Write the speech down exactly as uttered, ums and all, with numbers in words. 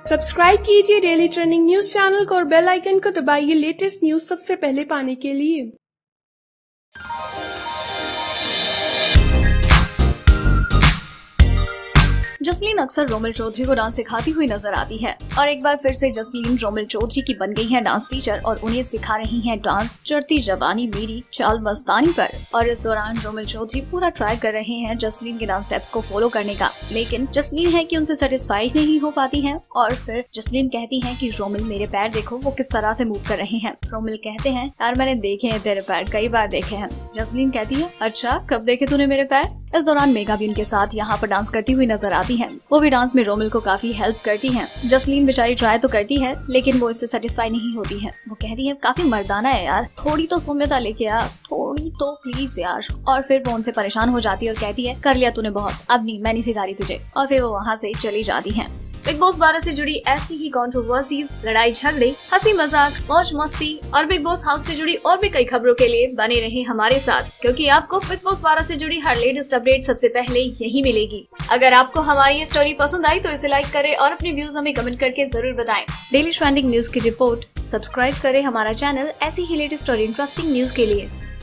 Subscribe कीजिए daily trending news channel को और बेल आइकन को दबाइए लेटेस्ट न्यूज सबसे पहले पाने के लिए। जसलीन अक्सर रोमिल चौधरी को डांस सिखाती हुई नजर आती है और एक बार फिर से जसलीन रोमिल चौधरी की बन गई है डांस टीचर और उन्हें सिखा रही हैं डांस चढ़ती जवानी मेरी चाल मस्तानी पर। और इस दौरान रोमिल चौधरी पूरा ट्राई कर रहे हैं जसलीन के डांस स्टेप्स को फॉलो करने का, लेकिन जसलीन है कि उनसे सेटिस्फाई नहीं हो पाती है। और फिर जसलीन कहती है कि रोमिल मेरे पैर देखो वो किस तरह से मूव कर रहे हैं। रोमिल कहते हैं यार मैंने देखे हैं तेरे पैर, कई बार देखे हैं। जसलीन कहती है अच्छा कब देखे तूने मेरे पैर। इस दौरान मेगा भी उनके साथ यहाँ पर डांस करती हुई नजर आती है। वो भी डांस में रोमिल को काफी हेल्प करती हैं। जसलीन बेचारी ट्राई तो करती है लेकिन वो इससे सेटिस्फाई नहीं होती है। वो कहती है काफी मर्दाना है यार, थोड़ी तो सौम्यता लेके आ, थोड़ी तो प्लीज यार। और फिर वो उनसे परेशान हो जाती है और कहती है कर लिया तूने बहुत, अब नहीं मैं नहीं सिखा रही तुझे। और फिर वो वहाँ से चली जाती है। बिग बॉस बारह से जुड़ी ऐसी ही कंट्रोवर्सीज, लड़ाई झगड़े, हंसी मजाक, मौज मस्ती और बिग बॉस हाउस से जुड़ी और भी कई खबरों के लिए बने रहे हमारे साथ, क्योंकि आपको बिग बॉस बारह से जुड़ी हर लेटेस्ट अपडेट सबसे पहले यही मिलेगी। अगर आपको हमारी ये स्टोरी पसंद आई तो इसे लाइक करें और अपने व्यूज हमें कमेंट करके जरूर बताएं। डेली ट्रेंडिंग न्यूज की रिपोर्ट सब्सक्राइब करें हमारा चैनल ऐसी ही लेटेस्ट और इंटरेस्टिंग न्यूज के लिए।